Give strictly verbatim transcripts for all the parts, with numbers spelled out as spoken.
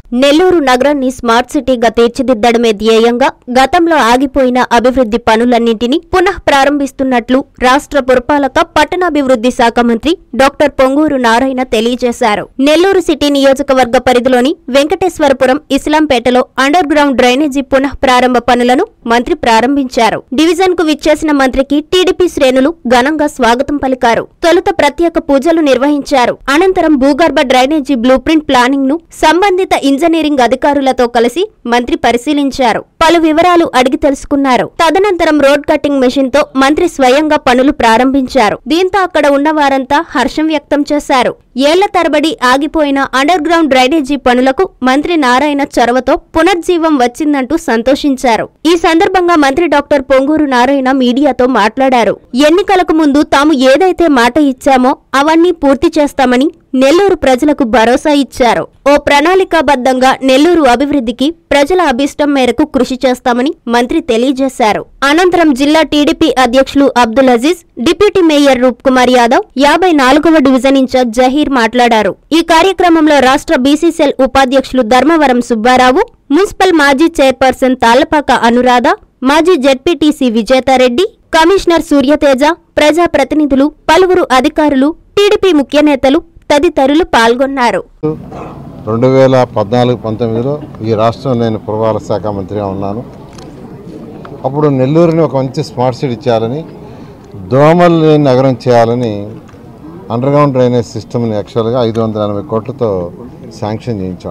నెల్లూరు నగరాన్ని స్మార్ట్ సిటీగా తీర్చిదిద్దడమే ధ్యేయంగా గతంలో ఆగిపోయిన అభివృద్ధి పనులన్నింటినీ పునః ప్రారంభిస్తున్నట్లు రాష్ట్ర పురపాలక పట్టణాభివృద్ధి శాఖ మంత్రి డాక్టర్ పొంగూరు నారాయణ తెలియజేశారు. నెల్లూరు సిటీ నియోజకవర్గ పరిధిలోని వెంకటేశ్వరపురం ఇస్లాంపేటలో అండర్ గ్రౌండ్ డ్రైనేజీ పునః ప్రారంభ పనులను మంత్రి ప్రారంభించారు. డివిజన్ కు విచ్చేసిన మంత్రికి టీడీపీ శ్రేణులు ఘనంగా స్వాగతం పలికారు. తొలుత ప్రత్యేక పూజలు నిర్వహించారు. అనంతరం భూగర్భ డ్రైనేజీ బ్లూ ప్రింట్ ప్లానింగ్ ను సంబంధిత ఇంజనీరింగ్ అధికారులతో కలిసి మంత్రి పరిశీలించారు. పలు వివరాలు అడిగి తెలుసుకున్నారు. తదనంతరం రోడ్ కటింగ్ మెషిన్ తో మంత్రి స్వయంగా పనులు ప్రారంభించారు. దీంతో అక్కడ ఉన్న వారంతా హర్షం వ్యక్తం చేశారు. ఏళ్ల తరబడి ఆగిపోయిన అండర్ గ్రౌండ్ డ్రైనేజీ పనులకు మంత్రి నారాయణ చొరవతో పునర్జీవం వచ్చిందంటూ సంతోషించారు. ఈ సందర్భంగా మంత్రి డాక్టర్ పొంగూరు నారాయణ మీడియాతో మాట్లాడారు. ఎన్నికలకు ముందు తాము ఏదైతే మాట ఇచ్చామో అవన్నీ పూర్తి చేస్తామని నెల్లూరు ప్రజలకు భరోసా ఇచ్చారు. ఓ ప్రణాళికాబద్ధంగా నెల్లూరు అభివృద్ధికి ప్రజల అభిష్టం మేరకు కృషి చేస్తామని మంత్రి తెలియజేశారు. అనంతరం జిల్లా టీడీపీ అధ్యక్షులు అబ్దుల్ అజీజ్, డిప్యూటీ మేయర్ రూప్ కుమార్ యాదవ్, యాభై నాలుగవ డివిజన్ ఇన్ఛార్జ్ జహీర్ మాట్లాడారు. ఈ కార్యక్రమంలో రాష్ట్ర బీసీసీఎల్ ఉపాధ్యక్షులు ధర్మవరం సుబ్బారావు, మున్సిపల్ మాజీ చైర్పర్సన్ తాళ్లపాక అనురాధ, మాజీ జెడ్పీటీసీ విజేతారెడ్డి, కమిషనర్ సూర్యతేజ, ప్రజాప్రతినిధులు, పలువురు అధికారులు, టీడీపీ ముఖ్య నేతలు తదితరులు పాల్గొన్నారు. రెండు వేల పద్నాలుగు పంతొమ్మిదిలో ఈ రాష్ట్రం నేను పురపాలక శాఖ మంత్రిగా ఉన్నాను. అప్పుడు నెల్లూరుని ఒక మంచి స్మార్ట్ సిటీ చేయాలని, దోమలు లేని నగరం చేయాలని అండర్ గ్రౌండ్ డ్రైనేజ్ సిస్టమ్ని యాక్చువల్గా ఐదు వందల ఎనభై కోట్లతో శాంక్షన్ చేయించాం.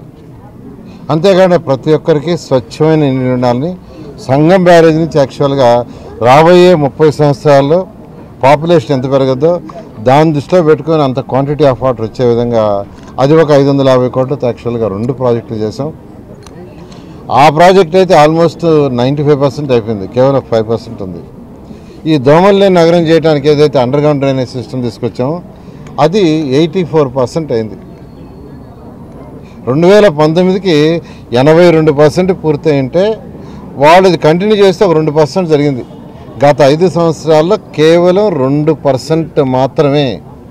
అంతేగాని ప్రతి ఒక్కరికి స్వచ్ఛమైన నీళ్ళు ఉండాలని సంగం బ్యారేజ్ నుంచి యాక్చువల్గా రాబోయే ముప్పై సంవత్సరాల్లో పాపులేషన్ ఎంత పెరగద్దో దాన్ని దృష్టిలో పెట్టుకొని అంత క్వాంటిటీ ఆఫ్ వాటర్ వచ్చే విధంగా అది ఒక ఐదు వందల యాభై కోట్లతో యాక్చువల్గా రెండు ప్రాజెక్టులు చేసాం. ఆ ప్రాజెక్ట్ అయితే ఆల్మోస్ట్ నైంటీ ఫైవ్ పర్సెంట్ అయిపోయింది, కేవలం ఫైవ్ పర్సెంట్ ఉంది. ఈ దోమల్ని నగరం చేయడానికి ఏదైతే అండర్ గ్రౌండ్ డ్రైనేజ్ సిస్టమ్ తీసుకొచ్చామో అది ఎయిటీ ఫోర్ పర్సెంట్ అయింది. రెండు వేల పంతొమ్మిదికి ఎనభై రెండు పర్సెంట్ పూర్తయింటే వాళ్ళు కంటిన్యూ చేస్తే ఒక రెండు పర్సెంట్ జరిగింది. గత ఐదు సంవత్సరాల్లో కేవలం రెండు పర్సెంట్ మాత్రమే.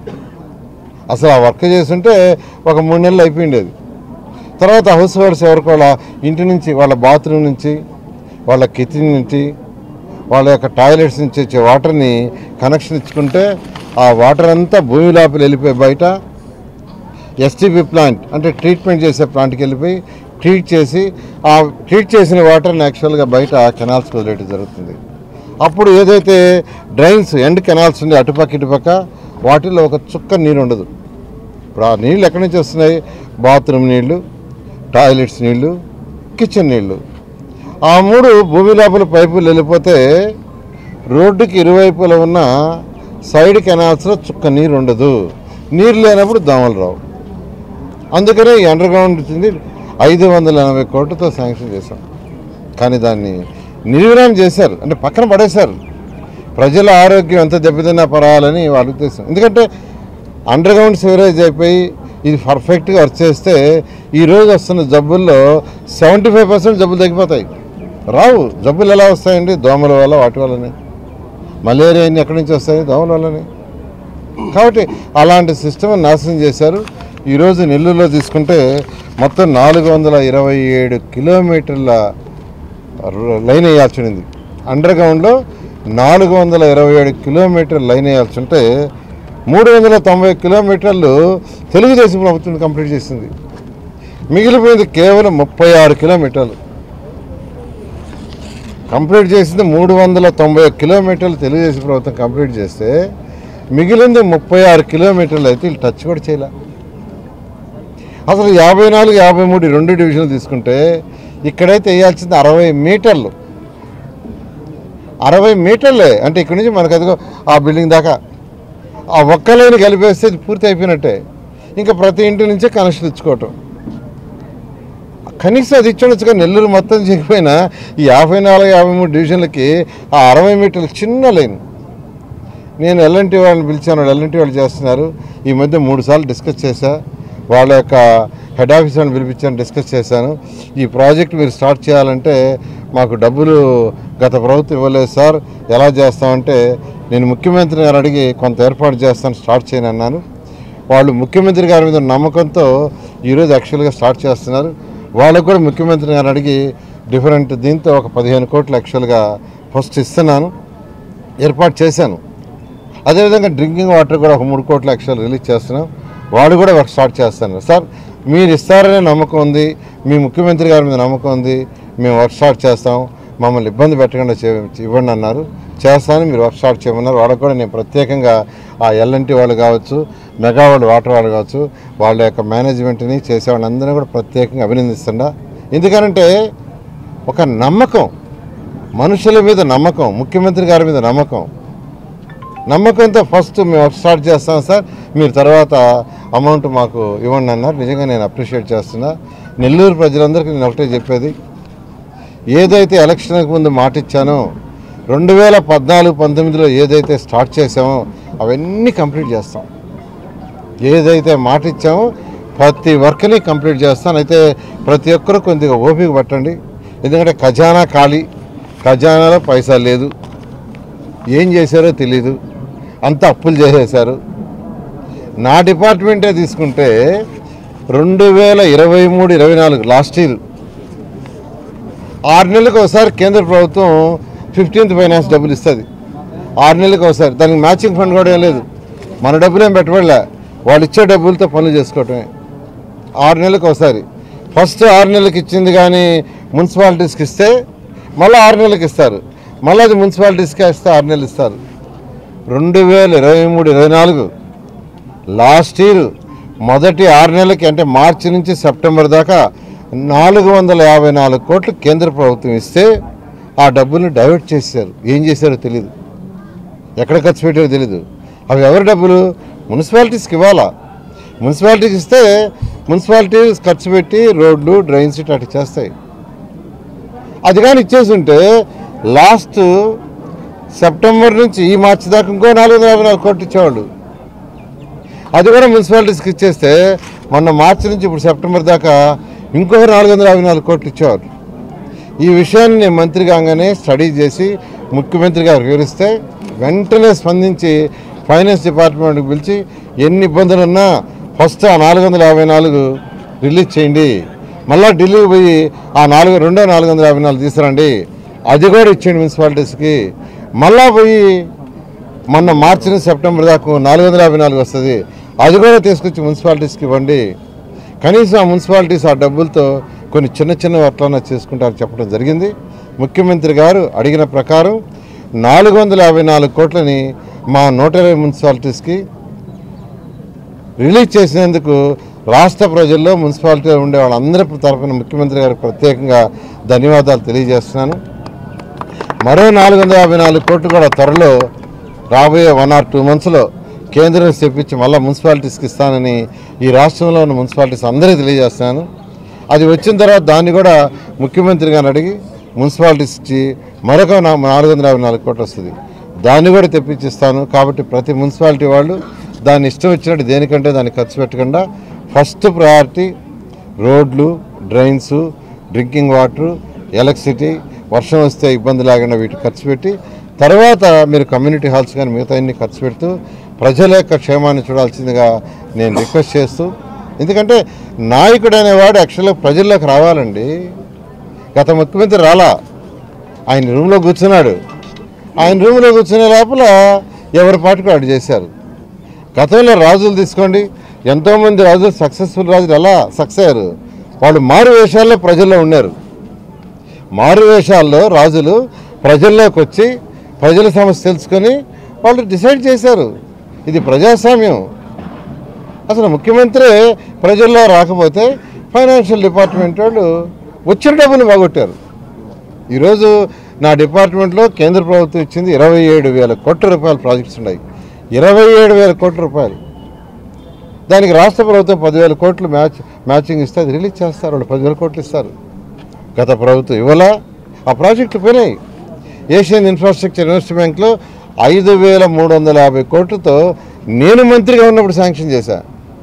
అసలు ఆ వర్క్ చేస్తుంటే ఒక మూడు నెలలు అయిపోయిండేది. తర్వాత హౌస్ హోల్డ్స్ ఎవరికి వాళ్ళ ఇంటి నుంచి, వాళ్ళ బాత్రూమ్ నుంచి, వాళ్ళ కిచెన్ నుంచి, వాళ్ళ యొక్క టాయిలెట్స్ నుంచి వచ్చే వాటర్ని కనెక్షన్ ఇచ్చుకుంటే ఆ వాటర్ అంతా భూమి లోపల వెళ్ళిపోయి బయట ఎస్టీపీ ప్లాంట్ అంటే ట్రీట్మెంట్ చేసే ప్లాంట్కి వెళ్ళిపోయి ట్రీట్ చేసి ఆ ట్రీట్ చేసిన వాటర్ని యాక్చువల్గా బయట కెనాల్స్కి వదిలేయడం జరుగుతుంది. అప్పుడు ఏదైతే డ్రైన్స్ ఎండ్ కెనాల్స్ ఉండే అటుపక్క ఇటుపక్క వాటిల్లో ఒక చుక్క నీరు ఉండదు. ఇప్పుడు ఆ నీళ్ళు ఎక్కడి నుంచి వస్తున్నాయి? బాత్రూమ్ నీళ్ళు, టాయిలెట్స్ నీళ్ళు, కిచెన్ నీళ్ళు. ఆ మూడు భూమి లోపల పైపులు వెళ్ళిపోతే రోడ్డుకి ఇరువైపులా ఉన్న సైడ్ కెనాల్స్లో చుక్క నీరు ఉండదు. నీరు లేనప్పుడు దోమలు రావు. అందుకనే ఈ అండర్ గ్రౌండ్ ఐదు వందల ఎనభై కోట్లతో శాంక్షన్ చేశాం. కానీ దాన్ని నిర్వీర్యం చేశారు, అంటే పక్కన పడేశారు. ప్రజల ఆరోగ్యం ఎంత దెబ్బతిన్నా పర్వాలని వాళ్ళ ఉద్దేశం. ఎందుకంటే అండర్ గ్రౌండ్ సివరేజ్ అయిపోయి ఇది పర్ఫెక్ట్గా వర్క్ చేస్తే ఈరోజు వస్తున్న జబ్బుల్లో సెవెంటీ ఫైవ్ పర్సెంట్ జబ్బులు తగ్గిపోతాయి. రావు. జబ్బులు ఎలా వస్తాయండి? దోమల వల్ల, వాటి వల్లనే. మలేరియా అన్ని ఎక్కడి నుంచి వస్తాయి? దోమల వల్లనే. కాబట్టి అలాంటి సిస్టమ్ నాశనం చేశారు. ఈరోజు నెల్లూరులో తీసుకుంటే మొత్తం నాలుగు వందల ఇరవై ఏడు కిలోమీటర్ల లైన్ వేయాల్సి ఉంది. అండర్ గ్రౌండ్లో నాలుగు వందల ఇరవై ఏడు కిలోమీటర్ల లైన్ వేయాల్సి ఉంటే మూడు వందల తొంభై కిలోమీటర్లు తెలుగుదేశం ప్రభుత్వం కంప్లీట్ చేసింది. మిగిలిపోయింది కేవలం ముప్పై ఆరు కిలోమీటర్లు. కంప్లీట్ చేసింది మూడు వందల తొంభై కిలోమీటర్లు తెలుగుదేశం ప్రభుత్వం కంప్లీట్ చేస్తే మిగిలింది ముప్పై ఆరు కిలోమీటర్లు అయితే వీళ్ళు టచ్ కూడా చేయలే. అసలు యాభై నాలుగు యాభై మూడు రెండు డివిజన్లు తీసుకుంటే ఇక్కడైతే వేయాల్సింది అరవై మీటర్లు. అరవై మీటర్లే అంటే ఇక్కడి నుంచి మనకు అదిగో ఆ బిల్డింగ్ దాకా ఆ ఒక్క లైన్ కలిపేస్తే పూర్తి అయిపోయినట్టే. ఇంకా ప్రతి ఇంటి నుంచే కనెక్షన్ ఇచ్చుకోవటం. కనీసం అది ఇచ్చుండొచ్చుగా. నెల్లూరు మొత్తం చేయకపోయినా ఈ యాభై నాలుగు యాభై మూడు డివిజన్లకి ఆ అరవై మీటర్లు చిన్న లైన్. నేను ఎల్ఎన్టీ వాళ్ళని పిలిచాను, వాళ్ళు ఎల్ఎన్టీ వాళ్ళు చేస్తున్నారు. ఈ మధ్య మూడు సార్లు డిస్కస్ చేశా. వాళ్ళ యొక్క హెడ్ ఆఫీస్ వాళ్ళని పిలిపించాను, డిస్కస్ చేశాను. ఈ ప్రాజెక్ట్ మీరు స్టార్ట్ చేయాలంటే మాకు డబ్బులు గత ప్రభుత్వం ఇవ్వలేదు సార్, ఎలా చేస్తామంటే నేను ముఖ్యమంత్రి గారు అడిగి కొంత ఏర్పాటు చేస్తాను, స్టార్ట్ చేయను అన్నాను. వాళ్ళు ముఖ్యమంత్రి గారి మీద నమ్మకంతో ఈరోజు యాక్చువల్గా స్టార్ట్ చేస్తున్నారు. వాళ్ళకు కూడా ముఖ్యమంత్రి గారు అడిగి డిఫరెంట్ దీంతో ఒక పదిహేను కోట్లు యాక్చువల్గా ఫస్ట్ ఇస్తున్నాను, ఏర్పాటు చేశాను. అదేవిధంగా డ్రింకింగ్ వాటర్ కూడా ఒక మూడు కోట్ల యాక్చువల్ రిలీజ్ చేస్తున్నాం. వాళ్ళు కూడా వర్క్ స్టార్ట్ చేస్తున్నారు. సార్ మీరు ఇస్తారనే నమ్మకం ఉంది, మీ ముఖ్యమంత్రి గారి మీద నమ్మకం ఉంది, మేము వర్క్ స్టార్ట్ చేస్తాం, మమ్మల్ని ఇబ్బంది పెట్టకుండా ఇవ్వండి అన్నారు. చేస్తాను, మీరు వర్క్ స్టార్ట్ చేయమన్నారు. వాళ్ళకు కూడా నేను ప్రత్యేకంగా ఆ ఎల్ఎన్టీ వాళ్ళు కావచ్చు, మెగా వాళ్ళు వాటర్ వాళ్ళు కావచ్చు, వాళ్ళ యొక్క మేనేజ్మెంట్ని చేసే వాళ్ళందరినీ కూడా ప్రత్యేకంగా అభినందిస్తున్నా. ఎందుకనంటే ఒక నమ్మకం, మనుషుల మీద నమ్మకం, ముఖ్యమంత్రి గారి మీద నమ్మకం, నమ్మకంతో ఫస్ట్ మేము వర్క్ స్టార్ట్ చేస్తాం సార్, మీరు తర్వాత అమౌంట్ మాకు ఇవ్వండి అన్నారు. నిజంగా నేను అప్రిషియేట్ చేస్తున్నా. నెల్లూరు ప్రజలందరికీ నేను ఒకటే చెప్పేది, ఏదైతే ఎలక్షన్కి ముందు మాట ఇచ్చానో రెండు వేల పద్నాలుగు పంతొమ్మిదిలో ఏదైతే స్టార్ట్ చేసామో అవన్నీ కంప్లీట్ చేస్తాం. ఏదైతే మాట ఇచ్చామో ప్రతి వర్క్ని కంప్లీట్ చేస్తాను. అయితే ప్రతి ఒక్కరూ కొద్దిగా ఓపిక పట్టండి. ఎందుకంటే ఖజానా ఖాళీ, ఖజానాలో పైసా లేదు, ఏం చేశారో తెలీదు, అంతా అప్పులు చేసేశారు. నా డిపార్ట్మెంటే తీసుకుంటే రెండు వేల ఇరవై మూడు ఇరవై నాలుగు లాస్ట్ ఇయర్ ఆరు నెలలకు ఒకసారి కేంద్ర ప్రభుత్వం ఫిఫ్టీన్త్ ఫైనాన్స్ డబ్బులు ఇస్తుంది. ఆరు నెలలకు ఒకసారి, దానికి మ్యాచింగ్ ఫండ్ కూడా ఏం లేదు, మన డబ్బులు ఏం పెట్టబడలే, వాళ్ళు ఇచ్చే డబ్బులతో పనులు చేసుకోవటమే. ఆరు నెలలకు ఒకసారి, ఫస్ట్ ఆరు నెలలకు ఇచ్చింది కానీ మున్సిపాలిటీస్కి ఇస్తే మళ్ళీ ఆరు నెలలకు ఇస్తారు, మళ్ళీ అది మున్సిపాలిటీస్కి ఇస్తే ఆరు నెలలు ఇస్తారు. రెండు వేల ఇరవై మూడు ఇరవై నాలుగు లాస్ట్ ఇయర్ మొదటి ఆరు నెలలకి అంటే మార్చి నుంచి సెప్టెంబర్ దాకా నాలుగు వందల యాభై నాలుగు కోట్లు కేంద్ర ప్రభుత్వం ఇస్తే ఆ డబ్బుల్ని డైవర్ట్ చేశారు. ఏం చేశారో తెలీదు, ఎక్కడ ఖర్చు పెట్టారో తెలీదు. అవి ఎవరి డబ్బులు? మున్సిపాలిటీస్కి ఇవ్వాలా. మున్సిపాలిటీకి ఇస్తే మున్సిపాలిటీస్ ఖర్చు పెట్టి రోడ్లు డ్రైన్స్ అటు చేస్తాయి. అది కానీ ఇచ్చేసి ఉంటే లాస్ట్ సెప్టెంబర్ నుంచి ఈ మార్చి దాకా ఇంకో నాలుగు వందల యాభై నాలుగు కోట్లు ఇచ్చేవాళ్ళు. అది కూడా మున్సిపాలిటీస్కి ఇచ్చేస్తే మొన్న మార్చి నుంచి ఇప్పుడు సెప్టెంబర్ దాకా ఇంకొక నాలుగు వందల యాభై నాలుగు కోట్లు ఇచ్చేవారు. ఈ విషయాన్ని నేను మంత్రి కాగానే స్టడీ చేసి ముఖ్యమంత్రి గారు వివరిస్తే వెంటనే స్పందించి ఫైనాన్స్ డిపార్ట్మెంట్కి పిలిచి ఎన్ని ఇబ్బందులు ఉన్నా ఫస్ట్ ఆ నాలుగు వందల యాభై నాలుగు రిలీజ్ చేయండి, మళ్ళీ ఢిల్లీకి పోయి ఆ నాలుగు రెండో నాలుగు వందల యాభై నాలుగు తీసుకురండి, అది కూడా ఇచ్చేయండి మున్సిపాలిటీస్కి. మళ్ళా పోయి మొన్న మార్చి నుంచి సెప్టెంబర్ దాకా నాలుగు వందల యాభై నాలుగు వస్తుంది, అది కూడా తీసుకొచ్చి మున్సిపాలిటీస్కి ఇవ్వండి. కనీసం ఆ మున్సిపాలిటీస్ ఆ డబ్బులతో కొన్ని చిన్న చిన్న వర్ట్లన్నా చేసుకుంటారని చెప్పడం జరిగింది. ముఖ్యమంత్రి గారు అడిగిన ప్రకారం నాలుగు వందల యాభై నాలుగు కోట్లని మా నూట ఇరవై మున్సిపాలిటీస్కి రిలీజ్ చేసినందుకు రాష్ట్ర ప్రజల్లో మున్సిపాలిటీలో ఉండే వాళ్ళందరి తరఫున ముఖ్యమంత్రి గారికి ప్రత్యేకంగా ధన్యవాదాలు తెలియజేస్తున్నాను. మరో నాలుగు వందల యాభై నాలుగు కోట్లు కూడా త్వరలో రాబోయే వన్ ఆర్ టూ మంత్స్లో కేంద్రం తెప్పించి మళ్ళీ మున్సిపాలిటీస్కి ఇస్తానని ఈ రాష్ట్రంలో ఉన్న మున్సిపాలిటీస్ అందరికీ తెలియజేస్తున్నాను. అది వచ్చిన తర్వాత దాన్ని కూడా ముఖ్యమంత్రి గారిని అడిగి మున్సిపాలిటీస్ ఇచ్చి మరొక నాలుగు వందల యాభై నాలుగు కోట్లు వస్తుంది, దాన్ని కూడా తెప్పించిస్తాను. కాబట్టి ప్రతి మున్సిపాలిటీ వాళ్ళు దాన్ని ఇష్టం వచ్చినట్టు దేనికంటే దాన్ని ఖర్చు పెట్టకుండా ఫస్ట్ ప్రయారిటీ రోడ్లు, డ్రైన్స్, డ్రింకింగ్ వాటర్, ఎలక్ట్రిసిటీ, వర్షం వస్తే ఇబ్బంది లేకుండా వీటికి ఖర్చు పెట్టి తర్వాత మీరు కమ్యూనిటీ హాల్స్ కానీ మిగతా అన్ని ఖర్చు పెడుతూ ప్రజల యొక్క క్షేమాన్ని చూడాల్సిందిగా నేను రిక్వెస్ట్ చేస్తూ, ఎందుకంటే నాయకుడు అనేవాడు యాక్చువల్గా ప్రజల్లోకి రావాలండి. గత ముఖ్యమంత్రి రాలా, ఆయన రూమ్లో కూర్చున్నాడు. ఆయన రూమ్లో కూర్చునే లోపల ఎవరి పాటికి వాడు చేశారు. గతంలో రాజులు తీసుకోండి, ఎంతోమంది రాజులు సక్సెస్ఫుల్ రాజులు ఎలా సక్సెస్ అయ్యారు? వాళ్ళు మారు వేషాల్లో ప్రజల్లో ఉన్నారు. మారు వేషాల్లో రాజులు ప్రజల్లోకి వచ్చి ప్రజల సమస్య తెలుసుకొని వాళ్ళు డిసైడ్ చేశారు. ఇది ప్రజాస్వామ్యం. అసలు ముఖ్యమంత్రి ప్రజల్లో రాకపోతే ఫైనాన్షియల్ డిపార్ట్మెంట్ వాళ్ళు వచ్చిన డబ్బులు బాగొట్టారు. ఈరోజు నా డిపార్ట్మెంట్లో కేంద్ర ప్రభుత్వం ఇచ్చింది ఇరవై ఏడు వేల కోట్ల రూపాయల ప్రాజెక్ట్స్ ఉన్నాయి. ఇరవై ఏడు వేల కోట్ల రూపాయలు దానికి రాష్ట్ర ప్రభుత్వం పదివేల కోట్లు మ్యాచ్ మ్యాచింగ్ ఇస్తే అది రిలీజ్ చేస్తారు. వాళ్ళు పదివేల కోట్లు ఇస్తారు. గత ప్రభుత్వం ఇవ్వాల, ఆ ప్రాజెక్టులు పోయినాయి. ఏషియన్ ఇన్ఫ్రాస్ట్రక్చర్ ఇన్వెస్ట్మెంట్ బ్యాంక్లో ఐదు వేల మూడు వందల యాభై కోట్లతో నేను మంత్రిగా ఉన్నప్పుడు శాంక్షన్ చేశా.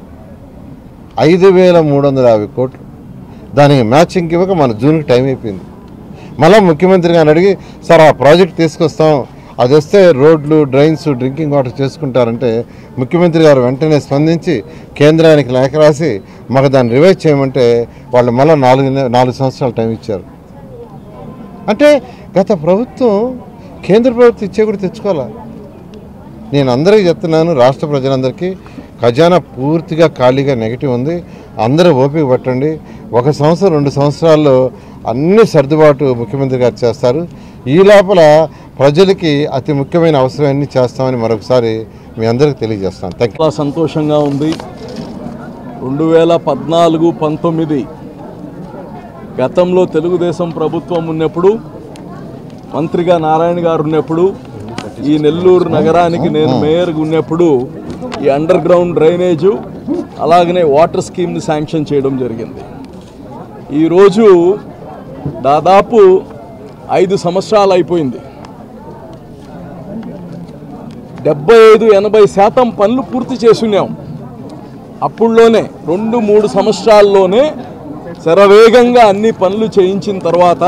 ఐదు వేల మూడు వందల యాభై కోట్లు దానికి మ్యాచింగ్ ఇవ్వక మన జూన్కి టైం అయిపోయింది. మళ్ళీ ముఖ్యమంత్రి గారిని అడిగి సార్ ఆ ప్రాజెక్ట్ తీసుకొస్తాం, అది వస్తే రోడ్లు, డ్రైన్స్, డ్రింకింగ్ వాటర్ చేసుకుంటారంటే ముఖ్యమంత్రి గారు వెంటనే స్పందించి కేంద్రానికి లేఖ రాసి మాకు దాన్ని రివైజ్ చేయమంటే వాళ్ళు మళ్ళీ నాలుగు నాలుగు సంవత్సరాలు టైం ఇచ్చారు. అంటే గత ప్రభుత్వం కేంద్ర ప్రభుత్వం ఇచ్చే కూడా తెచ్చుకోవాలా. నేను అందరికీ చెప్తున్నాను, రాష్ట్ర ప్రజలందరికీ ఖజానా పూర్తిగా ఖాళీగా నెగిటివ్ ఉంది. అందరూ ఓపిక పట్టండి. ఒక సంవత్సరం రెండు సంవత్సరాల్లో అన్ని సర్దుబాటు ముఖ్యమంత్రి గారు చేస్తారు. ఈ లోపల ప్రజలకి అతి ముఖ్యమైన అవసరాన్ని చేస్తామని మరొకసారి మీ అందరికీ తెలియజేస్తాను. Thank you. చాలా సంతోషంగా ఉంది. రెండు వేల పద్నాలుగు పంతొమ్మిది గతంలో తెలుగుదేశం ప్రభుత్వం ఉన్నప్పుడు, మంత్రిగా నారాయణ గారు ఉన్నప్పుడు, ఈ నెల్లూరు నగరానికి నేను మేయర్గా ఉన్నప్పుడు ఈ అండర్ గ్రౌండ్ డ్రైనేజు అలాగనే వాటర్ స్కీమ్ని శాంక్షన్ చేయడం జరిగింది. ఈరోజు దాదాపు ఐదు సంవత్సరాలు అయిపోయింది. డెబ్బై ఐదు ఎనభై శాతం పనులు పూర్తి చేసున్నాం. అప్పుడులోనే రెండు మూడు సంవత్సరాల్లోనే శరవేగంగా అన్ని పనులు చేయించిన తర్వాత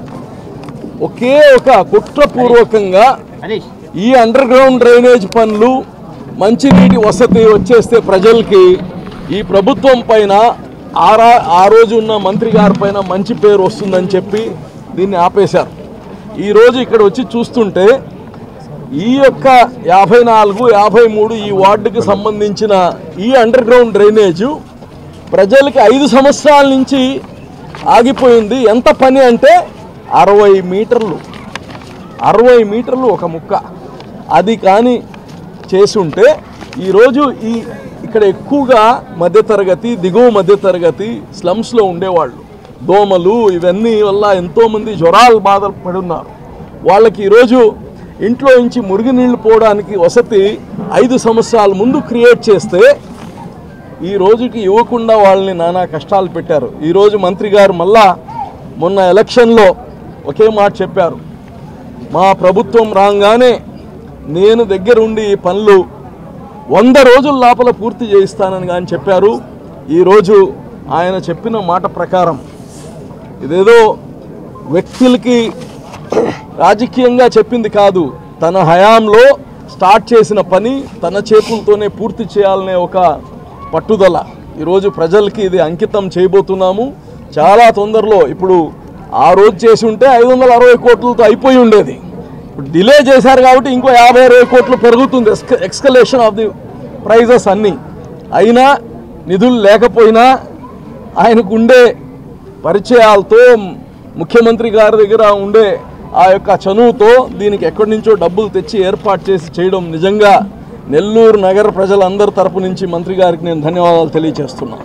ఒకే ఒక కుట్రపూర్వకంగా ఈ అండర్ గ్రౌండ్ డ్రైనేజ్ పనులు, మంచినీటి వసతి వచ్చేస్తే ప్రజలకి ఈ ప్రభుత్వం పైన ఆరా ఆ రోజు ఉన్న మంత్రి గారి పైన మంచి పేరు వస్తుందని చెప్పి దీన్ని ఆపేశారు. ఈరోజు ఇక్కడ వచ్చి చూస్తుంటే ఈ యొక్క యాభై నాలుగు యాభై మూడు ఈ వార్డుకి సంబంధించిన ఈ అండర్ గ్రౌండ్ డ్రైనేజు ప్రజలకి ఐదు సంవత్సరాల నుంచి ఆగిపోయింది. ఎంత పని అంటే అరవై మీటర్లు అరవై మీటర్లు ఒక ముక్క. అది కానీ చేసుంటే ఈరోజు ఈ ఇక్కడ ఎక్కువగా మధ్యతరగతి, దిగువ మధ్యతరగతి స్లమ్స్లో ఉండేవాళ్ళు, దోమలు ఇవన్నీ వల్ల ఎంతోమంది జ్వరాలు బాధలు పడున్నారు. వాళ్ళకి ఈరోజు ఇంట్లో నుంచి మురుగునీళ్ళు పోవడానికి వసతి ఐదు సంవత్సరాల ముందు క్రియేట్ చేస్తే ఈ రోజుకి ఇవ్వకుండా వాళ్ళని నానా కష్టాలు పెట్టారు. ఈరోజు మంత్రి గారు మళ్ళా మొన్న ఎలక్షన్లో ఒకే మాట చెప్పారు, మా ప్రభుత్వం రాగానే నేను దగ్గరుండి ఈ పనులు వంద రోజుల లోపల పూర్తి చేయిస్తానని కానీ చెప్పారు. ఈరోజు ఆయన చెప్పిన మాట ప్రకారం ఇదేదో వ్యక్తులకి రాజకీయంగా చెప్పింది కాదు, తన హయాంలో స్టార్ట్ చేసిన పని తన చేతులతోనే పూర్తి చేయాలనే ఒక పట్టుదల. ఈరోజు ప్రజలకి ఇది అంకితం చేయబోతున్నాము. చాలా తొందరలో, ఇప్పుడు ఆ రోజు చేసి ఉంటే ఐదు వందల అరవై కోట్లతో అయిపోయి ఉండేది. ఇప్పుడు డిలే చేశారు కాబట్టి ఇంకో యాభై అరవై కోట్లు పెరుగుతుంది, ఎక్స్కలేషన్ ఆఫ్ ది ప్రైజెస్ అన్నీ. అయినా నిధులు లేకపోయినా ఆయనకు ఉండే పరిచయాలతో, ముఖ్యమంత్రి గారి దగ్గర ఉండే ఆ యొక్క చనువుతో దీనికి ఎక్కడి నుంచో డబ్బులు తెచ్చి ఏర్పాటు చేసి చేయడం నిజంగా నెల్లూరు నగర ప్రజలందరి తరపు నుంచి మంత్రి గారికి నేను ధన్యవాదాలు తెలియజేస్తున్నాను.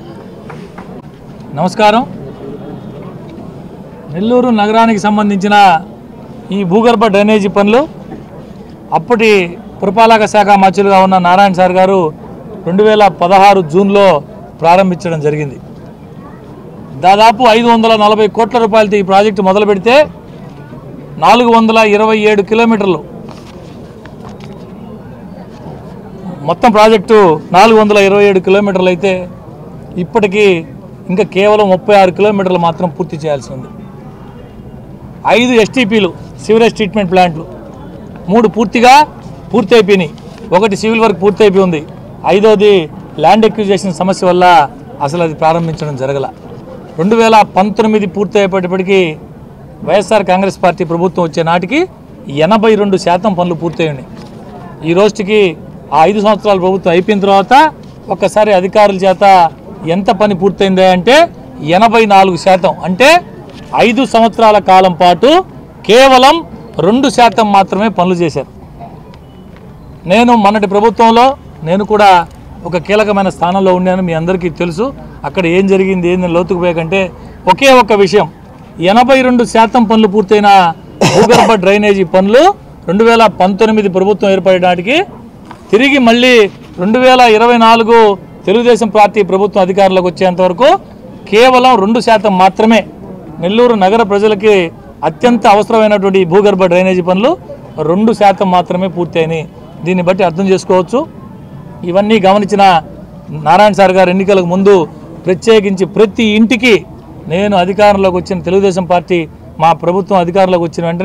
నమస్కారం. నెల్లూరు నగరానికి సంబంధించిన ఈ భూగర్భ డ్రైనేజీ పనులు అప్పటి పురపాలక శాఖ మంత్రులుగా ఉన్న నారాయణ సార్ గారు రెండు వేల పదహారు జూన్లో ప్రారంభించడం జరిగింది. దాదాపు ఐదు వందల నలభై కోట్ల రూపాయలతో ఈ ప్రాజెక్టు మొదలు పెడితే నాలుగు వందల ఇరవై ఏడు కిలోమీటర్లు మొత్తం ప్రాజెక్టు నాలుగు వందల ఇరవై ఏడు కిలోమీటర్లు అయితే ఇప్పటికీ ఇంకా కేవలం ముప్పై ఆరు కిలోమీటర్లు మాత్రం పూర్తి చేయాల్సి ఉంది. ఐదు ఎస్టీపీలు సివరేజ్ ట్రీట్మెంట్ ప్లాంట్లు మూడు పూర్తిగా పూర్తి అయిపోయినాయి. ఒకటి సివిల్ వర్క్ పూర్తి అయిపోయి ఉంది. ఐదోది ల్యాండ్ ఎక్విజిషన్ సమస్య వల్ల అసలు అది ప్రారంభించడం జరగల. రెండు వేల పంతొమ్మిది పూర్తి అయిపోయేటప్పటికీ వైఎస్ఆర్ కాంగ్రెస్ పార్టీ ప్రభుత్వం వచ్చే నాటికి ఎనభై రెండు శాతం పనులు పూర్తయ్యాయి. ఈ రోజుకి ఆ ఐదు సంవత్సరాల ప్రభుత్వం అయిపోయిన తర్వాత ఒక్కసారి అధికారుల చేత ఎంత పని పూర్తయిందే అంటే ఎనభై నాలుగు శాతం, అంటే ఐదు సంవత్సరాల కాలం పాటు కేవలం రెండు శాతం మాత్రమే పనులు చేశారు. నేను మొన్నటి ప్రభుత్వంలో నేను కూడా ఒక కీలకమైన స్థానంలో ఉన్నాను, మీ అందరికీ తెలుసు. అక్కడ ఏం జరిగింది ఏంది లోతుకు పోయకంటే ఒకే ఒక్క విషయం, ఎనభై రెండు శాతం పనులు పూర్తయిన భూగర్భ డ్రైనేజీ పనులు రెండు వేల పంతొమ్మిది ప్రభుత్వం ఏర్పడడానికి తిరిగి మళ్ళీ రెండు వేల ఇరవై నాలుగు తెలుగుదేశం పార్టీ ప్రభుత్వం అధికారంలోకి వచ్చేంత వరకు కేవలం రెండు శాతం మాత్రమే నెల్లూరు నగర ప్రజలకి అత్యంత అవసరమైనటువంటి భూగర్భ డ్రైనేజీ పనులు రెండు శాతం మాత్రమే పూర్తయినాయి. దీన్ని బట్టి అర్థం చేసుకోవచ్చు. ఇవన్నీ గమనించిన నారాయణ సార్ గారు ఎన్నికలకు ముందు ప్రత్యేకించి ప్రతి ఇంటికి నేను అధికారంలోకి వచ్చిన తెలుగుదేశం పార్టీ మా ప్రభుత్వం అధికారంలోకి వచ్చిన వెంటనే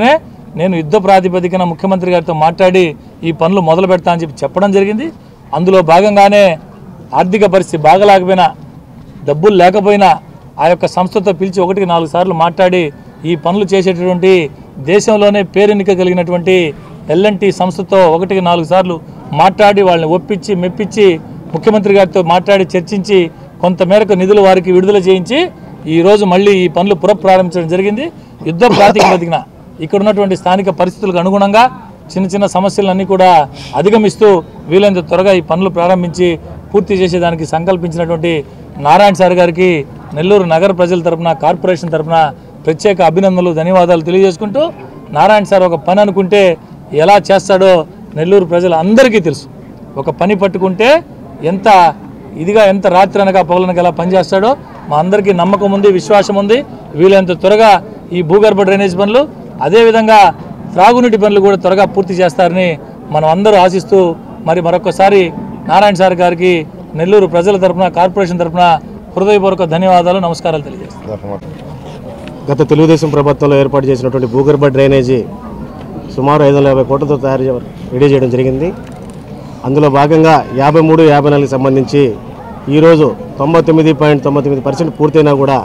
నేను యుద్ధ ప్రాతిపదికన ముఖ్యమంత్రి గారితో మాట్లాడి ఈ పనులు మొదలు పెడతా అని చెప్పి చెప్పడం జరిగింది. అందులో భాగంగానే ఆర్థిక పరిస్థితి బాగలేకపోయినా, డబ్బులు లేకపోయినా ఆ యొక్క సంస్థతో పిలిచి ఒకటికి నాలుగు సార్లు మాట్లాడి ఈ పనులు చేసేటటువంటి దేశంలోనే పేరెన్నిక కలిగినటువంటి ఎల్ఎన్టీ సంస్థతో ఒకటికి నాలుగు సార్లు మాట్లాడి వాళ్ళని ఒప్పించి మెప్పించి ముఖ్యమంత్రి గారితో మాట్లాడి చర్చించి కొంతమేరకు నిధులు వారికి విడుదల చేయించి ఈరోజు మళ్ళీ ఈ పనులు పునఃప్రారంభించడం జరిగింది. యుద్ధ ప్రాతిపదికన ఇక్కడ ఉన్నటువంటి స్థానిక పరిస్థితులకు అనుగుణంగా చిన్న చిన్న సమస్యలన్నీ కూడా అధిగమిస్తూ వీలైనంత త్వరగా ఈ పనులు ప్రారంభించి పూర్తి చేసేదానికి సంకల్పించినటువంటి నారాయణ సార్ గారికి నెల్లూరు నగర ప్రజల తరపున, కార్పొరేషన్ తరపున ప్రత్యేక అభినందనలు, ధన్యవాదాలు తెలియజేసుకుంటూ, నారాయణ సార్ ఒక పని అనుకుంటే ఎలా చేస్తాడో నెల్లూరు ప్రజలు అందరికీ తెలుసు. ఒక పని పట్టుకుంటే ఎంత ఇదిగా, ఎంత రాత్రి అనగా పగలనగా ఎలా పనిచేస్తాడో మా అందరికీ నమ్మకం ఉంది, విశ్వాసం ఉంది. వీలైనంత త్వరగా ఈ భూగర్భ డ్రైనేజ్ పనులు, అదేవిధంగా త్రాగునీటి పనులు కూడా త్వరగా పూర్తి చేస్తారని మనం అందరూ ఆశిస్తూ, మరి మరొకసారి నారాయణ సార్ గారికి నెల్లూరు ప్రజల తరపున, కార్పొరేషన్ తరపున హృదయపూర్వక ధన్యవాదాలు, నమస్కారాలు తెలియజేస్తాను. గత తెలుగుదేశం ప్రభుత్వంలో ఏర్పాటు చేసినటువంటి భూగర్భ డ్రైనేజీ సుమారు ఐదు వందల యాభై కోట్లతో తయారు రెడీ చేయడం జరిగింది. అందులో భాగంగా యాభై మూడు యాభై నాలుగుకి సంబంధించి ఈరోజు తొంభై తొమ్మిది పాయింట్ తొంభై తొమ్మిది పర్సెంట్ పూర్తయినా కూడా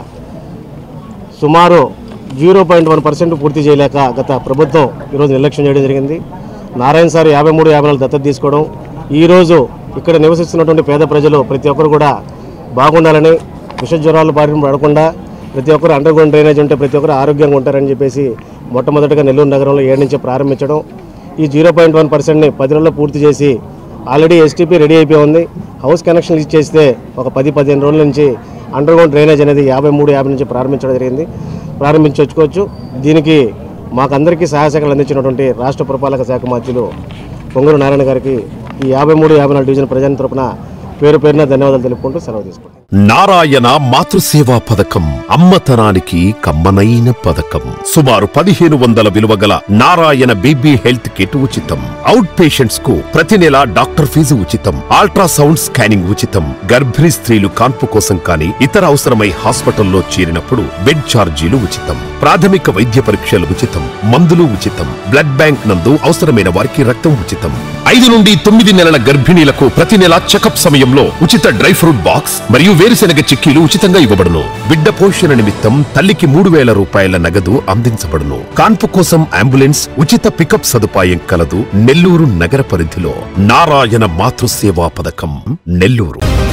సుమారు జీరో పాయింట్ వన్ పర్సెంట్ పూర్తి చేయలేక గత ప్రభుత్వం ఈరోజు నిర్లక్ష్యం చేయడం జరిగింది. నారాయణ సార్ యాభై మూడు యాభై నాలుగు దత్తత తీసుకోవడం, ఈరోజు ఇక్కడ నివసిస్తున్నటువంటి పేద ప్రజలు ప్రతి ఒక్కరు కూడా బాగుండాలని, విష జ్వరాలు బారిన పడకుండా, ప్రతి ఒక్కరు అండర్ గ్రౌండ్ డ్రైనేజ్ ఉంటే ప్రతి ఒక్కరు ఆరోగ్యంగా ఉంటారని చెప్పేసి మొట్టమొదటిగా నెల్లూరు నగరంలో ఏడు నుంచి ప్రారంభించడం, ఈ జీరో పాయింట్ వన్ పర్సెంట్ని పది రోజుల్లో పూర్తి చేసి ఆల్రెడీ ఎస్టీపీ రెడీ అయిపోయి ఉంది. హౌస్ కనెక్షన్ ఇచ్చేస్తే ఒక పది పదిహేను రోజుల నుంచి అండర్ గ్రౌండ్ డ్రైనేజ్ అనేది యాభై మూడు యాభై నుంచి ప్రారంభించడం జరిగింది. ప్రారంభించవచ్చు. దీనికి మాకందరికీ సహాయ సహకారాలు అందించినటువంటి రాష్ట్ర పురపాలక శాఖ మంత్రులు పొంగూరు నారాయణ గారికి ఈ యాభై మూడు యాభై నాలుగు డివిజన్ ప్రజల తరపున పేరు పేరున ధన్యవాదాలు తెలుపుకుంటూ సెలవు తీసుకుంటాం. నారాయణ మాతృసేవా పథకం అమ్మతనానికి కమ్మనైన పథకం. సుమారు పదిహేను వందల విలువ గల నారాయణ బీబీ హెల్త్ కిట్ ఉచితం. అవుట్ పేషెంట్స్ కు ప్రతి నెల డాక్టర్ ఫీజు ఉచితం. అల్ట్రాసౌండ్ స్కానింగ్ ఉచితం. గర్భిణీ స్త్రీలు కాన్పు కోసం కానీ ఇతర అవసరమై హాస్పిటల్లో చేరినప్పుడు బెడ్ ఛార్జీలు ఉచితం. ప్రాథమిక వైద్య పరీక్షలు ఉచితం. మందులు ఉచితం. బ్లడ్ బ్యాంక్ నందు అవసరమైన వారికి రక్తం ఉచితం. ఐదు నుండి తొమ్మిది నెలల గర్భిణీలకు ప్రతి నెల చెకప్ సమయంలో ఉచిత డ్రై ఫ్రూట్ బాక్స్ మరియు వేరుశెనగ చిక్కీలు ఉచితంగా ఇవ్వబడును. బిడ్డ పోషణ నిమిత్తం తల్లికి మూడు వేల రూపాయల నగదు అందించబడును. కాన్పు కోసం అంబులెన్స్ ఉచిత పికప్ సదుపాయం కలదు. నెల్లూరు నగర పరిధిలో నారాయణ మాతృసేవా పథకం, నెల్లూరు.